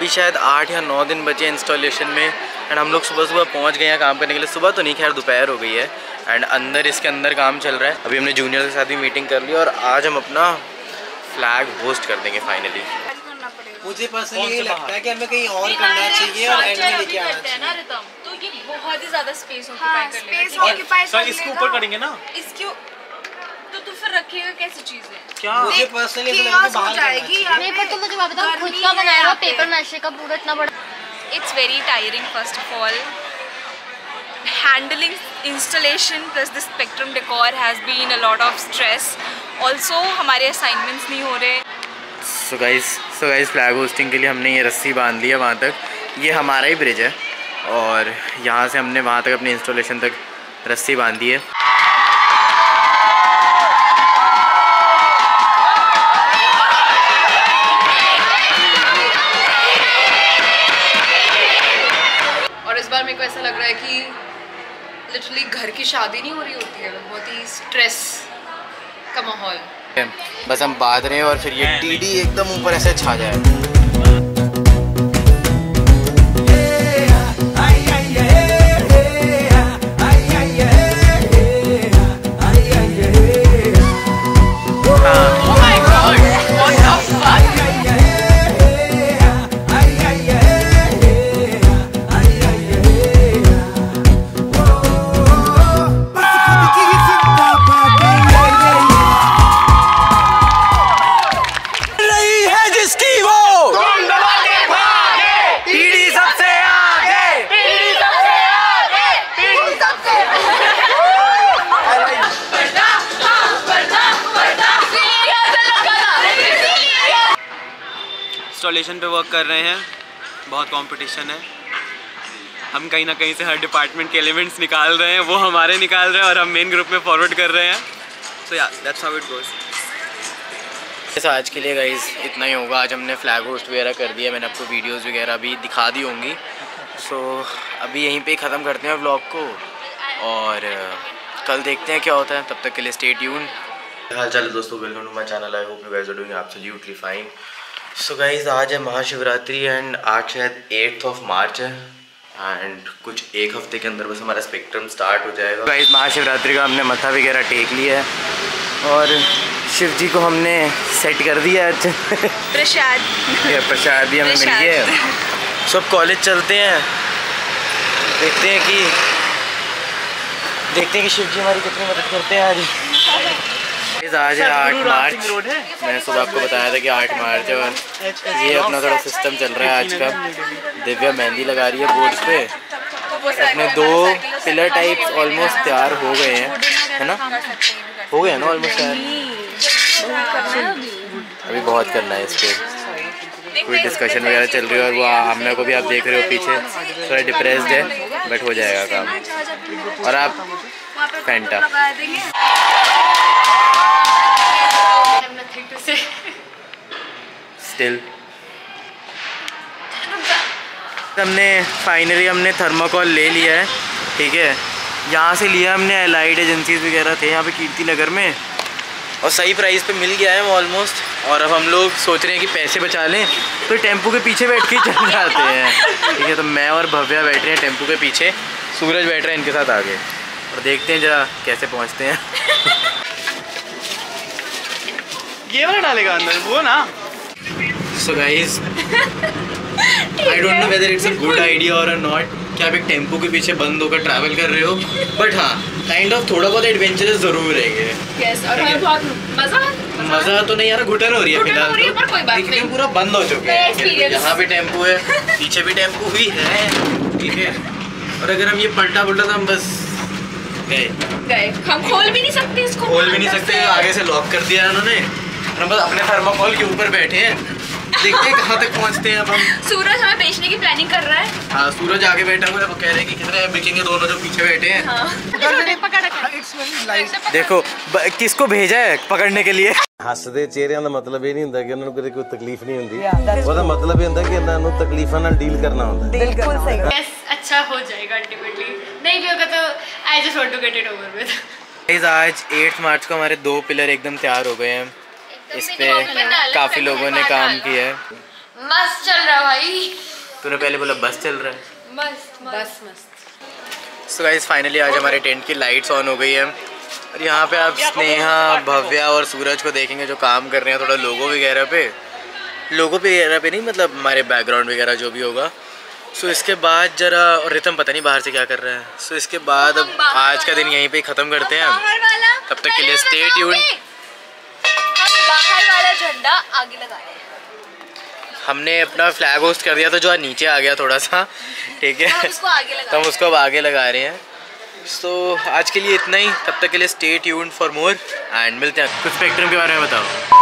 शायद 8 या 9 दिन बचे इंस्टॉलेशन में एंड हम लोग सुबह सुबह पहुंच गए हैं काम करने के लिए। सुबह तो नहीं, खैर दोपहर हो गई है एंड अंदर इसके अंदर काम चल रहा है। अभी हमने जूनियर के साथ भी मीटिंग कर ली और आज हम अपना फ्लैग होस्ट कर देंगे फाइनली। मुझे पर्सनली ये लगता है कि हमें कहीं और करना चाहिए और एंड में लेके आना चाहिए। तो ये बहुत ही ज़्यादा स्पेस ऑक्यूपाई कर लेगा। इसके ऊपर करेंगे ना, इसके तो फिर रखिएगा कैसी चीजें? क्या मुझे पर्सनली ऐसा लगता है बाहर जाएगी। नहीं पर तुम मुझे बात बताओ, खुद का बनाया हुआ पेपर मैशे का पूरा इतना बड़ा। It's very tiring first of all. Handling installation plus the spectrum decor has been a lot of stress. Also हमारे assignments नहीं हो रहे। सो गाइस फ्लैग होस्टिंग के लिए हमने ये रस्सी बांध ली है वहाँ तक। ये हमारा ही ब्रिज है और यहाँ से हमने वहाँ तक अपने इंस्टॉलेशन तक रस्सी बांधी है। मेरे को ऐसा लग रहा है कि लिटरली घर की शादी नहीं हो रही होती है, बहुत ही स्ट्रेस का माहौल। बस हम बांध रहे हैं और फिर ये टीडी एकदम ऊपर ऐसे छा जाए। इंस्टॉलेशन पे वर्क कर रहे हैं, बहुत कंपटीशन है। हम कहीं ना कहीं से हर डिपार्टमेंट के एलिमेंट्स निकाल रहे हैं, वो हमारे निकाल रहे हैं और हम मेन ग्रुप में फॉरवर्ड कर रहे हैं। सो या दैट्स हाउ इट गोज़। आज के लिए गाइस इतना ही होगा। आज हमने फ्लैग होस्ट वगैरह कर दिया, मैंने आपको वीडियोस वगैरह भी दिखा दी होंगी। सो अभी यहीं पे ख़त्म करते हैं व्लॉग को और कल देखते हैं क्या होता है। तब तक के लिए स्टे ट्यून। हाल चाल दोस्तों, welcome to my channel. I hope you guys are doing absolutely fine. So guys आज है महाशिवरात्रि एंड आज शायद 8 मार्च है एंड कुछ एक हफ्ते के अंदर बस हमारा स्पेक्ट्रम स्टार्ट हो जाएगा। गाइस महाशिवरात्रि का हमने मत्था वगैरह टेक लिया है और शिव जी को हमने सेट कर दिया आज। प्रसाद भी हमें मिल गया है। सब कॉलेज चलते हैं, देखते हैं कि शिव जी हमारी कितनी मदद करते हैं। आज है 8 मार्च। मैंने सुबह आपको बताया था कि 8 मार्च है और ये अपना थोड़ा सिस्टम चल रहा है आज का। दिव्या मेहंदी लगा रही है बोर्ड्स पे। अपने 2 पिलर टाइप्स ऑलमोस्ट तैयार हो गए हैं, है ना? हो गए हैं ना ऑलमोस्ट तैयार। अभी बहुत करना है इस पर, कोई डिस्कशन वगैरह चल रही है और वो आमना को भी आप देख रहे हो पीछे थोड़ा डिप्रेस्ड है, बट हो जाएगा काम। और आप फैंटा स्टिल हमने थर्माकोल ले लिया है, ठीक है। यहाँ से लिया हमने, एलाइड एजेंसीज वगैरह थे यहाँ पे कीर्ति नगर में और सही प्राइस पे मिल गया है वो ऑलमोस्ट। और अब हम लोग सोच रहे हैं कि पैसे बचा लें तो टेम्पो के पीछे बैठ के चल जाते हैं, ठीक है। तो मैं और भव्या बैठ रहे हैं टेम्पो के पीछे, सूरज बैठ रहा है इनके साथ आगे और देखते हैं जरा कैसे पहुँचते हैं। ये वाला डालेगा अंदर वो ना। So guys I don't know whether it's a good idea और नॉट कि आप एक टेम्पो के पीछे बंद होकर ट्रैवल कर रहे हो, बट हाँ काइंड ऑफ थोड़ा बहुत एडवेंचरस जरूर रहेंगे। यस और हमें बहुत मज़ा तो नहीं आ रहा, घुटन हो रही है फिलहाल तो, लेकिन पूरा बंद हो चुके हैं। यहाँ भी टेम्पो है, पीछे भी टेम्पो भी है, ठीक है। और अगर हम ये पलटा तो हम बस गए। हम खोल भी नहीं सकते इसको, आगे से लॉक कर दिया है उन्होंने। हम बस अपने थर्माकोल के ऊपर बैठे हैं, देखते हैं कहाँ तक पहुँचते हैं। अब हम सूरज हमें बेचने की प्लानिंग कर रहा है। हाँ सूरज आगे बैठा हुआ है, वो कह रहे हैं कि कितने बिकेंगे दोनों जो पीछे बैठे हैं। देखो किसको भेजा है पकड़ने के लिए। हसदे चेहरिਆਂ ਦਾ ਮਤਲਬ ਇਹ ਨਹੀਂ ਹੁੰਦਾ ਕਿ ਉਹਨਾਂ ਨੂੰ ਕਦੇ ਕੋਈ ਤਕਲੀਫ ਨਹੀਂ ਹੁੰਦੀ, ਉਹਦਾ ਮਤਲਬ ਇਹ ਹੁੰਦਾ ਕਿ ਇਹਨਾਂ ਨੂੰ ਤਕਲੀਫਾਂ ਨਾਲ ਡੀਲ करना होता है। बिल्कुल सही। यस अच्छा हो जाएगा अल्टीमेटली, नहीं भी होगा तो I just want to get it over with. Guys आज 8 मार्च को हमारे 2 पिलर एकदम तैयार हो गए हैं। इस पे काफ़ी लोगों ने काम किया है मस्त चल रहा भाई। तूने पहले बोला बस चल रहा है। मस्त बस मस्त। सो गाइस फाइनली आज हमारे टेंट की लाइट्स ऑन हो गई है और यहाँ पे आप स्नेहा, भव्या और सूरज को देखेंगे जो काम कर रहे हैं थोड़ा लोगो वगैरह पे नहीं, मतलब हमारे बैकग्राउंड वगैरह जो भी होगा। सो इसके बाद जरा, और रितम पता नहीं बाहर से क्या कर रहा है। सो इसके बाद अब आज का दिन यहीं पे ख़त्म करते हैं हम। तब तक के लिए स्टे ट्यून्ड। हम बाहर वाला झंडा आगे लगा रहे हैं। हमने अपना फ्लैग होस्ट कर दिया था जो आज नीचे आ गया थोड़ा सा, ठीक है, तो हम उसको अब आगे लगा रहे हैं। सो आज के लिए इतना ही। तब तक के लिए stay tuned for more and मिलते हैं। कुछ स्पेक्ट्रम के बारे में बताओ।